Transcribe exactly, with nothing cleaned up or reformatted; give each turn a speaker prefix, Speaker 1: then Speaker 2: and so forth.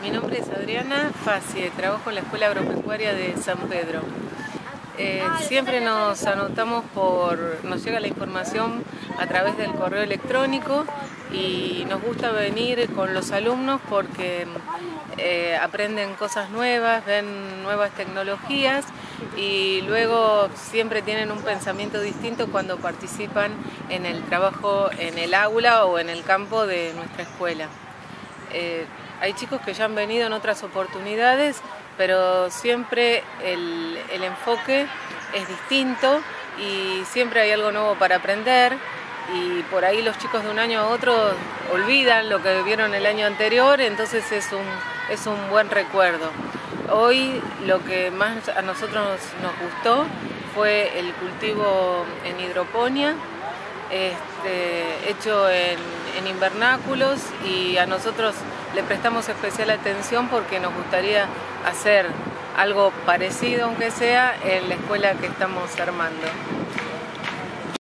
Speaker 1: Mi nombre es Adriana Facie, trabajo en la Escuela Agropecuaria de San Pedro. Eh, siempre nos anotamos por, nos llega la información a través del correo electrónico y nos gusta venir con los alumnos porque eh, aprenden cosas nuevas, ven nuevas tecnologías y luego siempre tienen un pensamiento distinto cuando participan en el trabajo en el aula o en el campo de nuestra escuela. Eh, hay chicos que ya han venido en otras oportunidades, pero siempre el, el enfoque es distinto y siempre hay algo nuevo para aprender, y por ahí los chicos de un año a otro olvidan lo que vieron el año anterior, entonces es un, es un buen recuerdo. Hoy lo que más a nosotros nos gustó fue el cultivo en hidroponía, Este, hecho en, en invernáculos, y a nosotros le prestamos especial atención porque nos gustaría hacer algo parecido, aunque sea en la escuela que estamos armando.